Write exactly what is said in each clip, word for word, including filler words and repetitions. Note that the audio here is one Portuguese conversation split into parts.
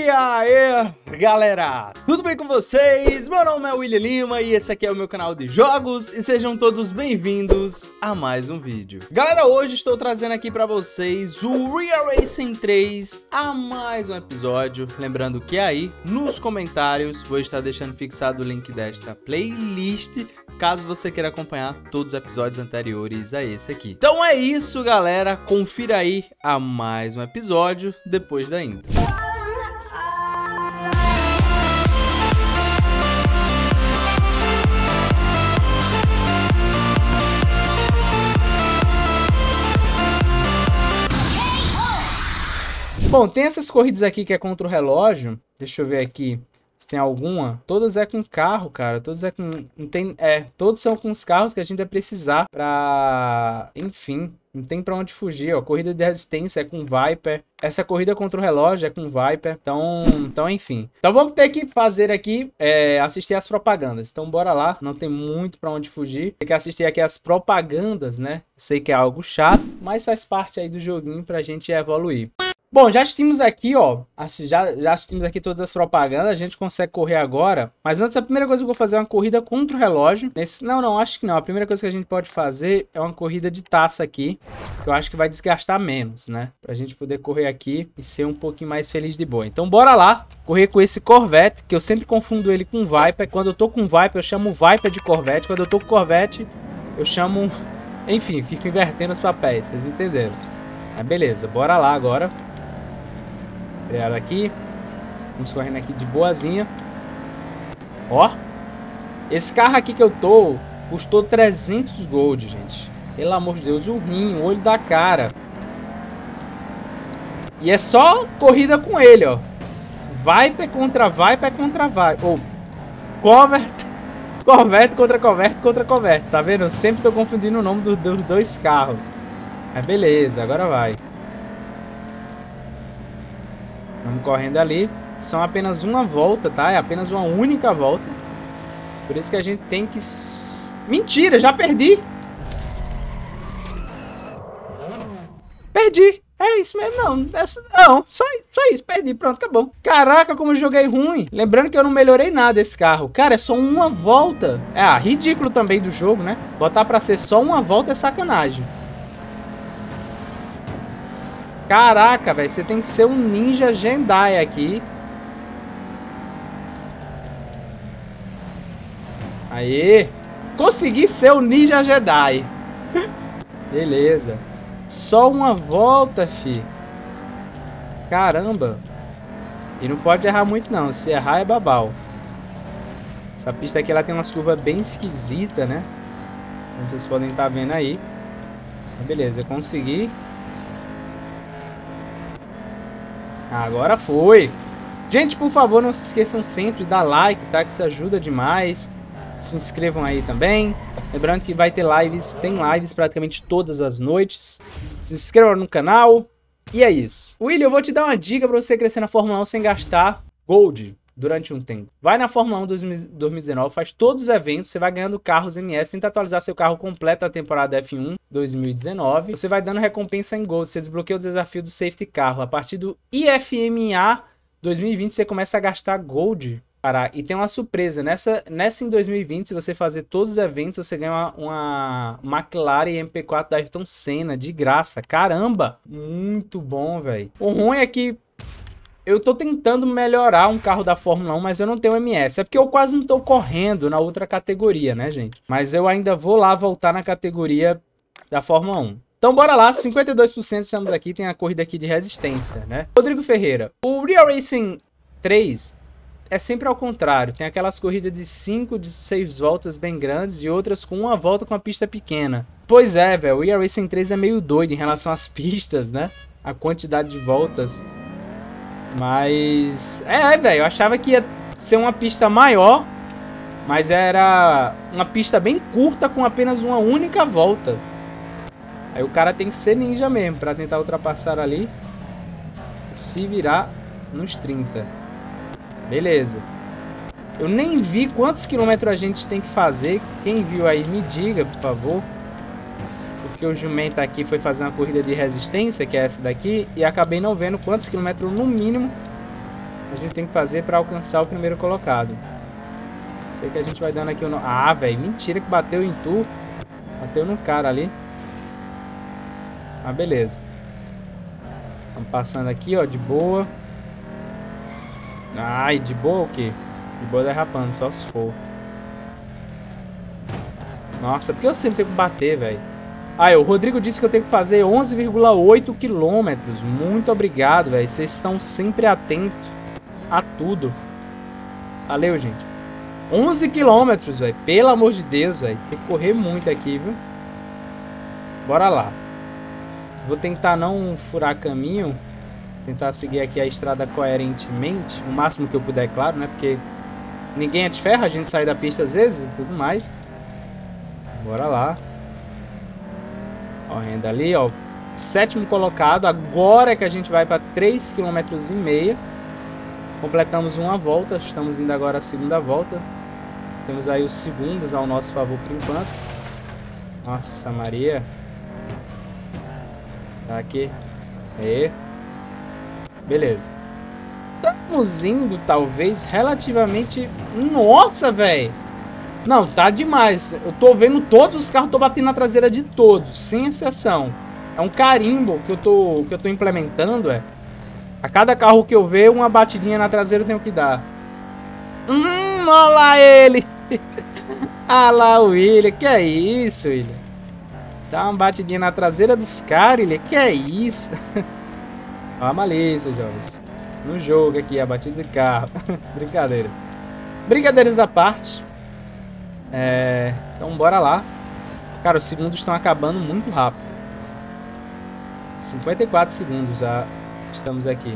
aí, galera, tudo bem com vocês? Meu nome é William Lima e esse aqui é o meu canal de jogos e sejam todos bem-vindos a mais um vídeo. Galera, hoje estou trazendo aqui pra vocês o Real Racing três a mais um episódio. Lembrando que aí, nos comentários, vou estar deixando fixado o link desta playlist, caso você queira acompanhar todos os episódios anteriores a esse aqui. Então é isso, galera, confira aí a mais um episódio depois da intro. Bom, tem essas corridas aqui que é contra o relógio. Deixa eu ver aqui se tem alguma. Todas é com carro, cara. Todas é com... Não tem... É, todos são com os carros que a gente vai precisar pra... Enfim, não tem pra onde fugir, ó. Corrida de resistência é com Viper. Essa corrida contra o relógio é com Viper. Então, então enfim. Então vamos ter que fazer aqui, é, assistir as propagandas. Então bora lá. Não tem muito pra onde fugir. Tem que assistir aqui as propagandas, né? Eu sei que é algo chato, mas faz parte aí do joguinho pra gente evoluir. Bom, já assistimos aqui, ó, já, já assistimos aqui todas as propagandas, a gente consegue correr agora. Mas antes, a primeira coisa que eu vou fazer é uma corrida contra o relógio. Nesse, não, não, acho que não. A primeira coisa que a gente pode fazer é uma corrida de taça aqui, que eu acho que vai desgastar menos, né? Pra gente poder correr aqui e ser um pouquinho mais feliz de boa. Então, bora lá, correr com esse Corvette, que eu sempre confundo ele com Viper. Quando eu tô com Viper, eu chamo Viper de Corvette. Quando eu tô com Corvette, eu chamo... Enfim, fico invertendo os papéis, vocês entenderam. Mas beleza, bora lá agora. Ela aqui, vamos correndo aqui de boazinha. Ó, esse carro aqui que eu tô custou trezentos gold, gente. Pelo amor de Deus, o rim, o olho da cara. E é só corrida com ele, ó. Viper contra Viper contra Viper. Ou Corvette, Corvette contra Corvette contra Corvette. Tá vendo? Eu sempre tô confundindo o nome do, dos dois carros. Mas beleza, agora vai. Vamos correndo ali. São apenas uma volta, tá? É apenas uma única volta. Por isso que a gente tem que... Mentira, já perdi. Perdi. É isso mesmo, não. É... Não, só, só isso. Perdi, pronto, acabou. Caraca, como eu joguei ruim. Lembrando que eu não melhorei nada esse carro. Cara, é só uma volta. É, ah, ridículo também do jogo, né? Botar pra ser só uma volta é sacanagem. Caraca, velho, você tem que ser um ninja Jedi aqui. Aê! Consegui ser o ninja Jedi. Beleza. Só uma volta, fi. Caramba. E não pode errar muito, não. Se errar, é babau. Essa pista aqui, ela tem umas curvas bem esquisitas, né? Como vocês podem estar vendo aí. Beleza, eu consegui. Agora foi. Gente, por favor, não se esqueçam sempre de dar like, tá? Que isso ajuda demais. Se inscrevam aí também. Lembrando que vai ter lives, tem lives praticamente todas as noites. Se inscrevam no canal. E é isso. William, eu vou te dar uma dica pra você crescer na Fórmula um sem gastar gold durante um tempo. Vai na Fórmula um dois mil e dezenove, faz todos os eventos, você vai ganhando carros M S, tenta atualizar seu carro completo da temporada F um dois mil e dezenove. Você vai dando recompensa em gold, você desbloqueia o desafio do Safety Carro. A partir do I F M A dois mil e vinte, você começa a gastar gold. Para... E tem uma surpresa, nessa, nessa em dois mil e vinte, se você fazer todos os eventos, você ganha uma, uma McLaren M P quatro da Ayrton Senna, de graça. Caramba! Muito bom, velho. O ruim é que eu tô tentando melhorar um carro da Fórmula um, mas eu não tenho M S. É porque eu quase não tô correndo na outra categoria, né, gente? Mas eu ainda vou lá voltar na categoria da Fórmula um. Então bora lá, cinquenta e dois por cento estamos aqui, tem a corrida aqui de resistência, né? Rodrigo Ferreira, o Real Racing três é sempre ao contrário. Tem aquelas corridas de cinco, de seis voltas bem grandes e outras com uma volta com a pista pequena. Pois é, velho, o Real Racing três é meio doido em relação às pistas, né? A quantidade de voltas. Mas... É, velho, eu achava que ia ser uma pista maior, mas era uma pista bem curta com apenas uma única volta. Aí o cara tem que ser ninja mesmo pra tentar ultrapassar ali e se virar nos trinta. Beleza. Eu nem vi quantos quilômetros a gente tem que fazer. Quem viu aí, me diga, por favor. Porque o jumento aqui foi fazer uma corrida de resistência, que é essa daqui, e acabei não vendo quantos quilômetros no mínimo a gente tem que fazer pra alcançar o primeiro colocado. Sei que a gente vai dando aqui o... No... Ah, velho, mentira que bateu em tu. Bateu no cara ali. Ah, beleza. Estamos passando aqui, ó, de boa. Ai, de boa o quê? De boa derrapando, só se for. Nossa, por que eu sempre tenho que bater, velho? Ah, o Rodrigo disse que eu tenho que fazer onze vírgula oito quilômetros. Muito obrigado, velho. Vocês estão sempre atentos a tudo. Valeu, gente. onze quilômetros, velho. Pelo amor de Deus, velho. Tem que correr muito aqui, viu? Bora lá. Vou tentar não furar caminho. Tentar seguir aqui a estrada coerentemente. O máximo que eu puder, claro, né? Porque ninguém é de ferro. A gente sai da pista às vezes e tudo mais. Bora lá. Ó, renda ali, ó. Sétimo colocado. Agora que a gente vai para três vírgula cinco quilômetros. Completamos uma volta. Estamos indo agora a segunda volta. Temos aí os segundos ao nosso favor por enquanto. Nossa, Maria. Tá aqui. Aí. Beleza. Estamos indo, talvez, relativamente... Nossa, velho. Não, tá demais. Eu tô vendo todos os carros, tô batendo na traseira de todos, sem exceção. É um carimbo que eu tô, que eu tô implementando, é. A cada carro que eu ver, uma batidinha na traseira eu tenho que dar. Hum, olha lá ele. Ah lá o William. Que é isso, William? Dá uma batidinha na traseira dos caras, William. Que é isso? Ó a malícia, jovens. No jogo aqui, a batida de carro. Brincadeiras. Brincadeiras à parte. É... Então bora lá. Cara, os segundos estão acabando muito rápido. cinquenta e quatro segundos já estamos aqui.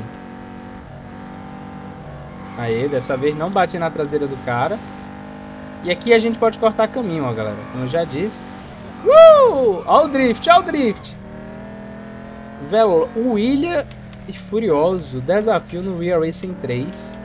Aí, dessa vez não bati na traseira do cara. E aqui a gente pode cortar caminho, ó, galera. Como eu já disse. Uh! Ó o drift, ó o drift. Velo, o William e Furioso. Desafio no Real Racing três.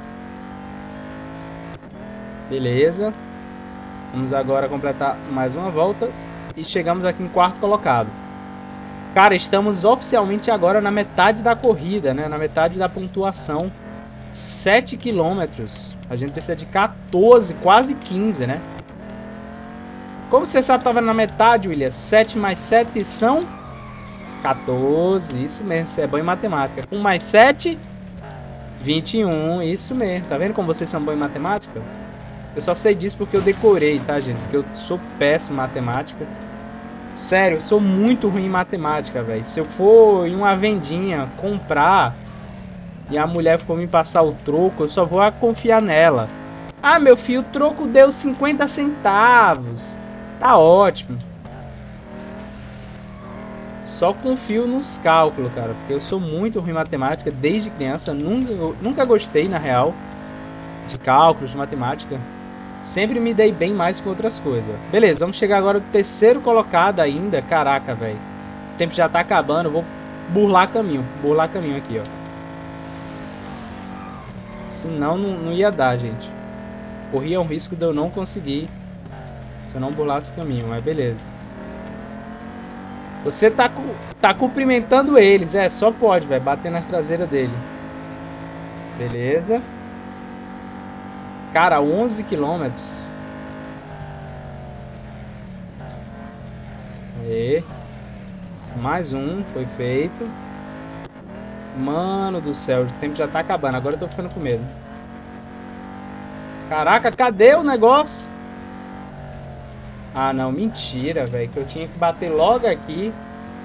Beleza. Vamos agora completar mais uma volta. E chegamos aqui em quarto colocado. Cara, estamos oficialmente agora na metade da corrida, né? Na metade da pontuação. sete quilômetros. A gente precisa de quatorze, quase quinze, né? Como você sabe, tava na metade, William. sete mais sete são... quatorze, isso mesmo. Você é bom em matemática. um mais sete... vinte e um, isso mesmo. Tá vendo como vocês são bons em matemática? Eu só sei disso porque eu decorei, tá, gente? Porque eu sou péssimo em matemática. Sério, eu sou muito ruim em matemática, velho. Se eu for em uma vendinha comprar e a mulher for me passar o troco, eu só vou confiar nela. Ah, meu filho, o troco deu cinquenta centavos. Tá ótimo. Só confio nos cálculos, cara. Porque eu sou muito ruim em matemática desde criança. Nunca, nunca gostei, na real, de cálculos, de matemática. Sempre me dei bem mais com outras coisas. Beleza, vamos chegar agora no terceiro colocado ainda. Caraca, velho. O tempo já tá acabando. Eu vou burlar caminho. Burlar caminho aqui, ó. Senão não, não ia dar, gente. Corria um risco de eu não conseguir se eu não burlasse o caminho, mas beleza. Você tá, tá cumprimentando eles. É, só pode, velho. Bater nas traseiras dele. Beleza. Cara, onze quilômetros. Aí. Mais um, foi feito. Mano do céu, o tempo já tá acabando. Agora eu tô ficando com medo. Caraca, cadê o negócio? Ah, não, mentira, velho. Que eu tinha que bater logo aqui.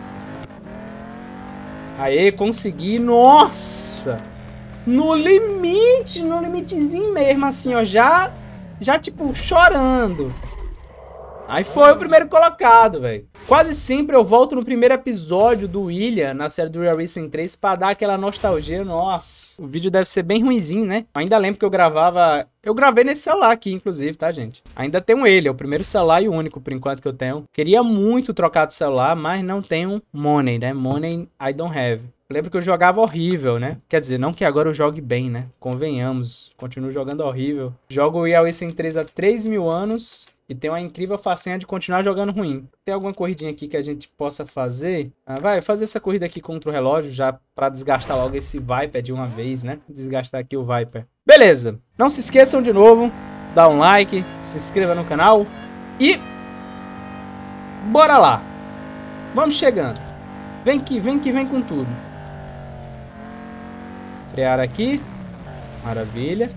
Aê, consegui. Nossa! No limite, no limitezinho mesmo, assim, ó. Já, já tipo, chorando. Aí foi o primeiro colocado, velho. Quase sempre eu volto no primeiro episódio do William, na série do Real Racing três, pra dar aquela nostalgia. Nossa, o vídeo deve ser bem ruinzinho, né? Ainda lembro que eu gravava... Eu gravei nesse celular aqui, inclusive, tá, gente? Ainda tenho ele, é o primeiro celular e o único, por enquanto, que eu tenho. Queria muito trocar de celular, mas não tenho money, né? Money I don't have. Lembro que eu jogava horrível, né? Quer dizer, não que agora eu jogue bem, né? Convenhamos, continuo jogando horrível. Jogo o Real Racing três há três mil anos... e tem uma incrível façanha de continuar jogando ruim. Tem alguma corridinha aqui que a gente possa fazer? Ah, vai fazer essa corrida aqui contra o relógio, já pra desgastar logo esse Viper de uma vez, né? Desgastar aqui o Viper. Beleza. Não se esqueçam de novo, dá um like, se inscreva no canal e... bora lá. Vamos chegando. Vem que vem que vem com tudo. Frear aqui. Maravilha.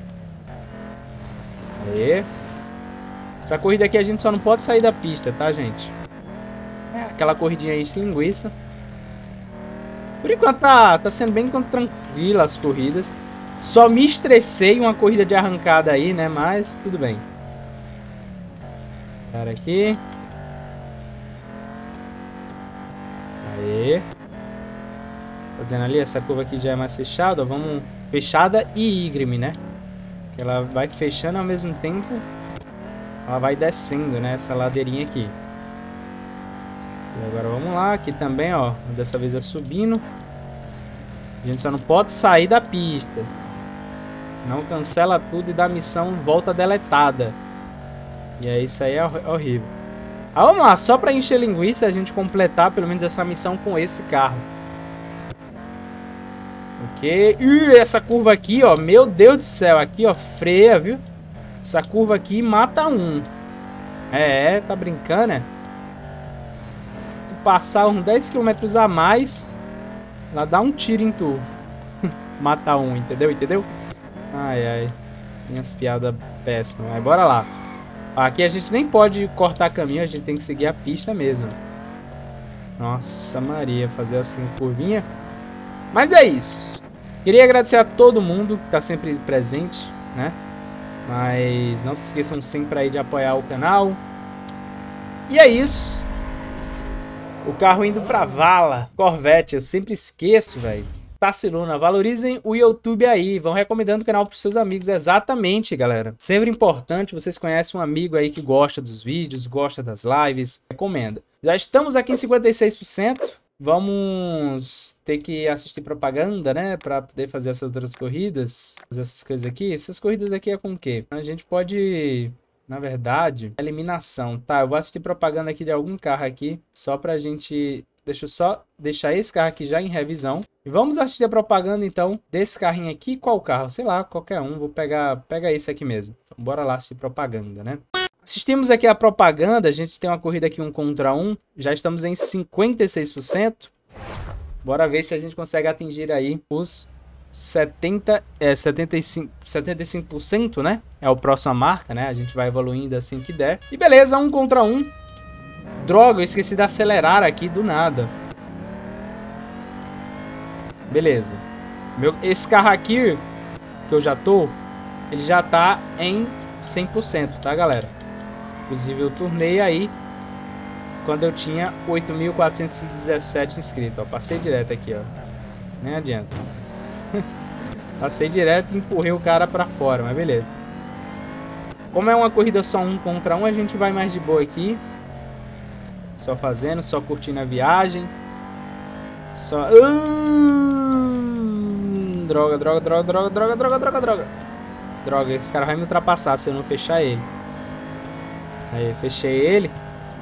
Aê. Essa corrida aqui a gente só não pode sair da pista, tá, gente? É aquela corridinha aí de linguiça. Por enquanto tá, tá sendo bem tranquila as corridas. Só me estressei uma corrida de arrancada aí, né? Mas tudo bem. Cara aqui. Aê. Fazendo ali, essa curva aqui já é mais fechada. Vamos... fechada e íngreme, né? Que ela vai fechando ao mesmo tempo. Ela vai descendo, né? Essa ladeirinha aqui. E agora vamos lá. Aqui também, ó. Dessa vez é subindo. A gente só não pode sair da pista. Senão cancela tudo e dá missão volta deletada. E aí isso aí é horrível. Ah, vamos lá. Só pra encher linguiça a gente completar pelo menos essa missão com esse carro. Ok. Ih, essa curva aqui, ó. Meu Deus do céu. Aqui, ó. Freia, viu? Essa curva aqui mata um. É, é, tá brincando, né? Se tu passar uns dez quilômetros a mais, ela dá um tiro em tu. Mata um, entendeu? Entendeu? Ai, ai. Minhas piadas péssimas. Mas bora lá. Aqui a gente nem pode cortar caminho, a gente tem que seguir a pista mesmo. Nossa Maria, fazer assim curvinha. Mas é isso. Queria agradecer a todo mundo que tá sempre presente, né? Mas não se esqueçam sempre aí de apoiar o canal. E é isso. O carro indo pra vala. Corvette, eu sempre esqueço, velho. Taciluna, valorizem o YouTube aí. Vão recomendando o canal pros seus amigos. Exatamente, galera. Sempre importante, vocês conhecem um amigo aí que gosta dos vídeos, gosta das lives. Recomenda. Já estamos aqui em cinquenta e seis por cento. Vamos ter que assistir propaganda, né? Pra poder fazer essas outras corridas. Fazer essas coisas aqui. Essas corridas aqui é com o quê? A gente pode... Na verdade, eliminação. Tá, eu vou assistir propaganda aqui de algum carro aqui. Só pra gente... Deixa eu só deixar esse carro aqui já em revisão. E vamos assistir a propaganda, então, desse carrinho aqui. Qual carro? Sei lá, qualquer um. Vou pegar, pegar esse aqui mesmo. Então, bora lá assistir propaganda, né? Assistimos aqui a propaganda. A gente tem uma corrida aqui um contra um. Já estamos em cinquenta e seis por cento. Bora ver se a gente consegue atingir aí os setenta, é, setenta e cinco, setenta e cinco por cento, né? É a próxima marca, né? A gente vai evoluindo assim que der. E beleza, um contra um. Droga, eu esqueci de acelerar aqui do nada. Beleza. Meu, esse carro aqui, que eu já tô, ele já tá em cem por cento, tá, galera? Inclusive, eu tornei aí quando eu tinha oito mil quatrocentos e dezessete inscritos. Ó, passei direto aqui, ó. Nem adianta. Passei direto e empurrei o cara pra fora, mas beleza. Como é uma corrida só um contra um, a gente vai mais de boa aqui. Só fazendo, só curtindo a viagem. Só... Uh... Droga, droga, droga, droga, droga, droga, droga, droga. Droga, esse cara vai me ultrapassar se eu não fechar ele. Aí, fechei ele.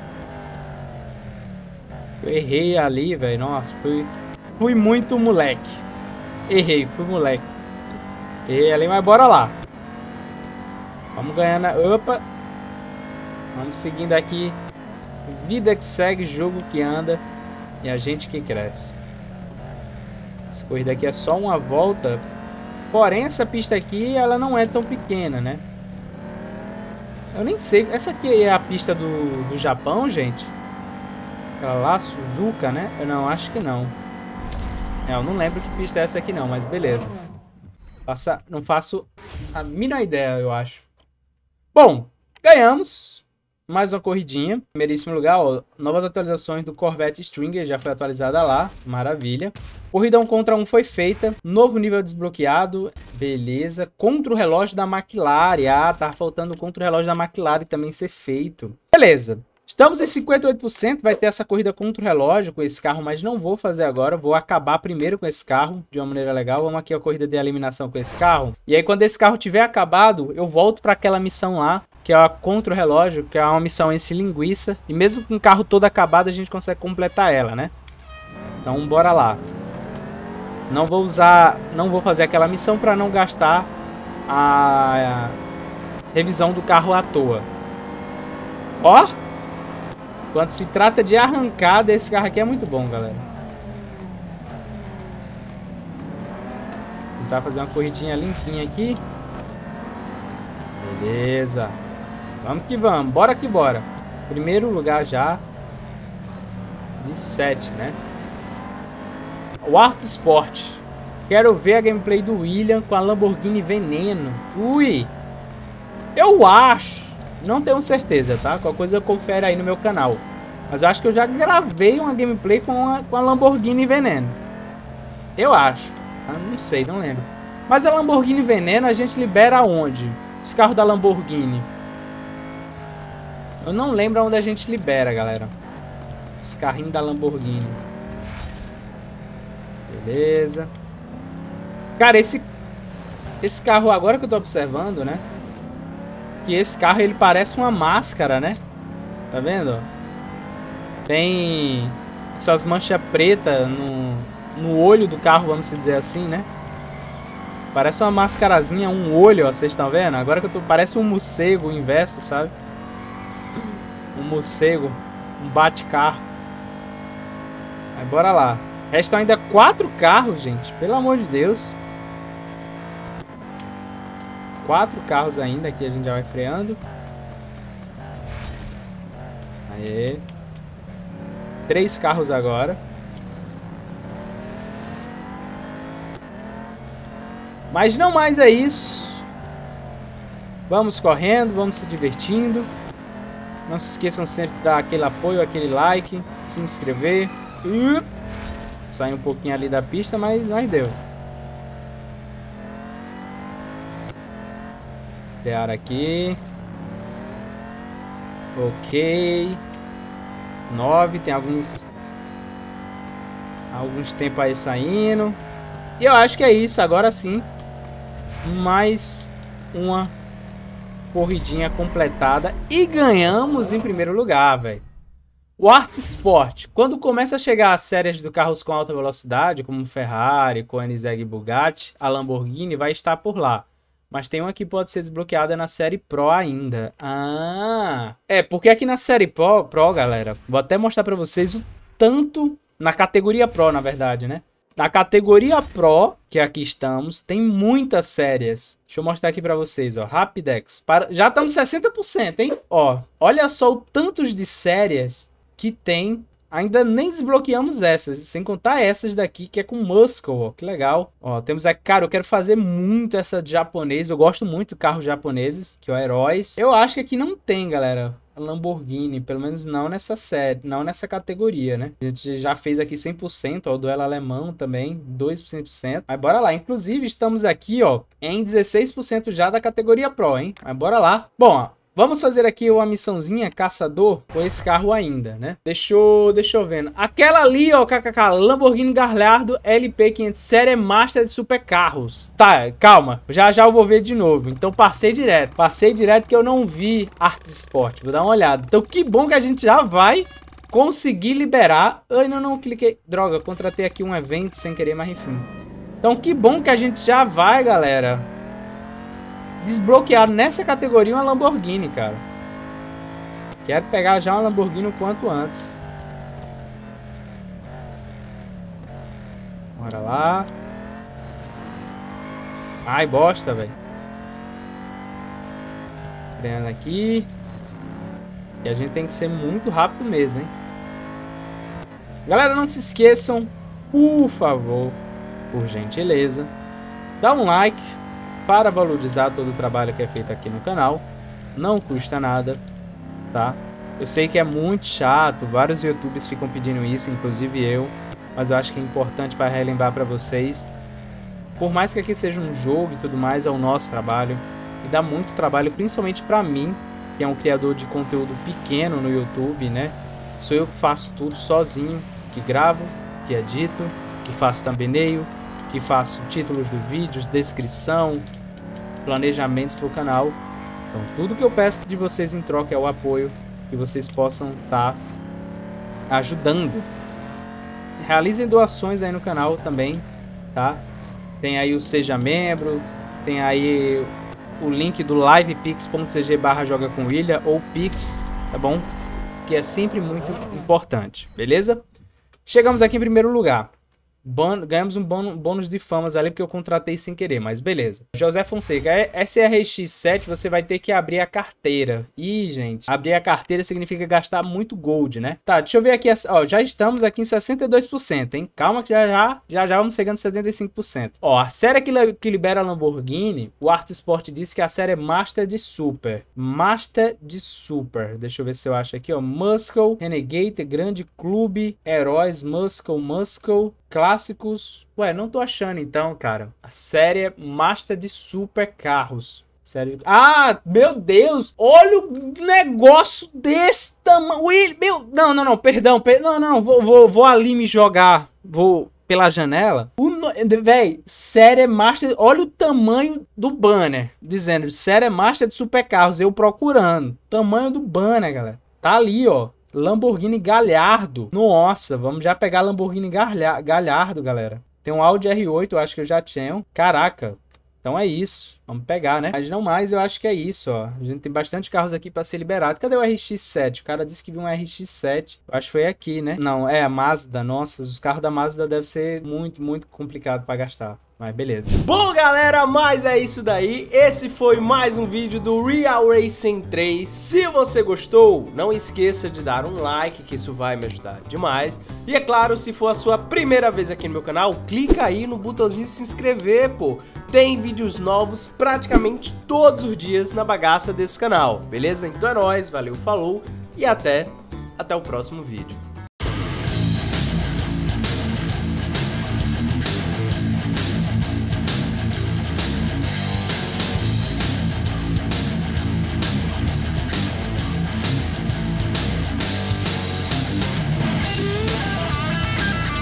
Eu errei ali, velho. Nossa, fui... Fui muito moleque. Errei, fui moleque. Errei ali, mas bora lá. Vamos ganhando... Opa! Vamos seguindo aqui. Vida que segue, jogo que anda e a gente que cresce. Essa corrida aqui é só uma volta. Porém, essa pista aqui, ela não é tão pequena, né? Eu nem sei. Essa aqui é a pista do, do Japão, gente? Aquela lá, Suzuka, né? Eu não, acho que não. É, eu não lembro que pista é essa aqui não, mas beleza. Passa, não faço a mínima ideia, eu acho. Bom, ganhamos. Mais uma corridinha. Primeiríssimo lugar, ó. Novas atualizações do Corvette Stringer. Já foi atualizada lá. Maravilha. Corrida um contra um foi feita. Novo nível desbloqueado. Beleza. Contra o relógio da McLaren. Ah, tá faltando contra o relógio da McLaren também ser feito. Beleza. Estamos em cinquenta e oito por cento. Vai ter essa corrida contra o relógio com esse carro, mas não vou fazer agora. Vou acabar primeiro com esse carro de uma maneira legal. Vamos aqui a corrida de eliminação com esse carro. E aí, quando esse carro tiver acabado, eu volto para aquela missão lá. que é a contra o relógio, que é uma missão esse linguiça. E mesmo com o carro todo acabado, a gente consegue completar ela, né? Então, bora lá. Não vou usar, não vou fazer aquela missão para não gastar a, a revisão do carro à toa. Ó! Quando se trata de arrancada, esse carro aqui é muito bom, galera. Vou tentar fazer uma corridinha limpinha aqui. Beleza. Vamos que vamos. Bora que bora. Primeiro lugar já. De sete, né? O Art Sport. Quero ver a gameplay do William com a Lamborghini Veneno. Ui! Eu acho. Não tenho certeza, tá? Qualquer coisa eu confere aí no meu canal. Mas eu acho que eu já gravei uma gameplay com a, com a Lamborghini Veneno. Eu acho. Eu não sei, não lembro. Mas a Lamborghini Veneno a gente libera onde? Os carros da Lamborghini. Eu não lembro onde a gente libera, galera. Os carrinhos da Lamborghini. Beleza. Cara, esse esse carro agora que eu tô observando, né? Que esse carro ele parece uma máscara, né? Tá vendo? Tem essas manchas pretas no, no olho do carro, vamos dizer assim, né? Parece uma mascarazinha, um olho, ó, vocês estão vendo? Agora que eu tô, parece um morcego inverso, sabe? Um morcego, um bate-carro. Aí bora lá. Restam ainda quatro carros, gente. Pelo amor de Deus. Quatro carros ainda. Aqui a gente já vai freando. Aê. Três carros agora. Mas não mais é isso. Vamos correndo, vamos se divertindo. Não se esqueçam sempre de dar aquele apoio, aquele like, se inscrever. Uh, sai um pouquinho ali da pista, mas, mas deu. Frear aqui. Ok. nove, tem alguns... Alguns tempos aí saindo. E eu acho que é isso, agora sim. Mais uma corridinha completada. E ganhamos em primeiro lugar, velho. O Art Sport. Quando começa a chegar as séries de carros com alta velocidade, como Ferrari, Koenigsegg e Bugatti, a Lamborghini vai estar por lá. Mas tem uma que pode ser desbloqueada na série Pro ainda. Ah! É, porque aqui na série Pro, Pro galera, vou até mostrar pra vocês o tanto... Na categoria Pro, na verdade, né? Na categoria Pro, que aqui estamos, tem muitas séries. Deixa eu mostrar aqui pra vocês, ó. Rapidex. Para... Já estamos sessenta por cento, hein? Ó, olha só o tantos de séries que tem. Ainda nem desbloqueamos essas, sem contar essas daqui, que é com Muscle, ó. Que legal. Ó, temos aqui, cara, eu quero fazer muito essa de japonês. Eu gosto muito de carros japoneses, que é o Heróis. Eu acho que aqui não tem, galera. Lamborghini, pelo menos não nessa série, não nessa categoria, né? A gente já fez aqui cem por cento, ó, o duelo alemão também, dois por cento. Mas bora lá, inclusive estamos aqui, ó, em dezesseis por cento já da categoria Pro, hein? Mas bora lá. Bom, ó, vamos fazer aqui uma missãozinha caçador com esse carro ainda, né? Deixa eu, deixa eu ver. Aquela ali, ó, kkk, Lamborghini Gallardo L P quinhentos Série Master de Supercarros. Tá, calma. Já já eu vou ver de novo. Então passei direto. Passei direto que eu não vi Art Sport. Vou dar uma olhada. Então que bom que a gente já vai conseguir liberar. Ai, não, não, cliquei. Droga, contratei aqui um evento sem querer, mas enfim. Então que bom que a gente já vai, galera, desbloquear nessa categoria uma Lamborghini, cara. Quero pegar já uma Lamborghini o quanto antes. Bora lá. Ai, bosta, velho. Freando aqui. E a gente tem que ser muito rápido mesmo, hein? Galera, não se esqueçam, por favor, por gentileza, dá um like para valorizar todo o trabalho que é feito aqui no canal. Não custa nada, tá? Eu sei que é muito chato, vários youtubers ficam pedindo isso, inclusive eu, mas eu acho que é importante para relembrar para vocês. Por mais que aqui seja um jogo e tudo mais, é o nosso trabalho e dá muito trabalho, principalmente para mim, que é um criador de conteúdo pequeno no YouTube, né? Sou eu que faço tudo sozinho, que gravo, que edito, que faço thumbnail, que faço títulos dos vídeos, descrição, planejamentos para o canal. Então, tudo que eu peço de vocês em troca é o apoio, que vocês possam estar ajudando. Realizem doações aí no canal também, tá? Tem aí o Seja Membro, tem aí o link do livepix.cg barra joga com William ou Pix, tá bom? Que é sempre muito importante, beleza? Chegamos aqui em primeiro lugar. Bon, ganhamos um bônus de famas ali porque eu contratei sem querer, mas beleza. José Fonseca, S R X sete você vai ter que abrir a carteira. Ih, gente, abrir a carteira significa gastar muito gold, né? Tá, deixa eu ver aqui, ó, já estamos aqui em sessenta e dois por cento, hein? Calma que já já, já, já vamos chegando em setenta e cinco por cento. Ó, a série que, que libera a Lamborghini, o Art Sport disse que a série é Master de Super. Master de Super. Deixa eu ver se eu acho aqui, ó. Muscle, Renegade, Grande Clube, Heróis, Muscle, Muscle... Clássicos... Ué, não tô achando então, cara. A série Master de Super Carros. Sério. Ah, meu Deus! Olha o negócio desse tamanho. Meu... Não, não, não, perdão. Per... Não, não, vou, vou, vou ali me jogar. Vou pela janela. O no... Véi, série Master... Olha o tamanho do banner. Dizendo, série Master de Super Carros. Eu procurando. Tamanho do banner, galera. Tá ali, ó. Lamborghini Gallardo. Nossa, vamos já pegar Lamborghini Gallardo, galera. Tem um Audi R oito, eu acho que eu já tinha. Caraca. Então é isso. Vamos pegar, né? Mas não mais, eu acho que é isso, ó. A gente tem bastante carros aqui pra ser liberado. Cadê o R X sete? O cara disse que viu um R X sete. Eu acho que foi aqui, né? Não, é a Mazda. Nossa, os carros da Mazda devem ser muito, muito complicado pra gastar. Mas beleza. Bom, galera, mas é isso daí. Esse foi mais um vídeo do Real Racing três. Se você gostou, não esqueça de dar um like, que isso vai me ajudar demais. E é claro, se for a sua primeira vez aqui no meu canal, clica aí no botãozinho se inscrever, pô. Tem vídeos novos praticamente todos os dias na bagaça desse canal, beleza? Então é nóis, valeu, falou e até, até o próximo vídeo.